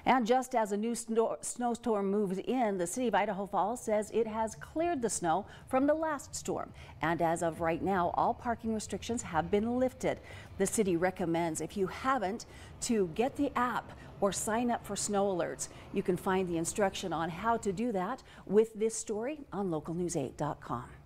And just as a new snowstorm moves in, the city of Idaho Falls says it has cleared the snow from the last storm. And as of right now, all parking restrictions have been lifted. The city recommends, if you haven't, to get the app or sign up for snow alerts. You can find the instruction on how to do that with this story on localnews8.com.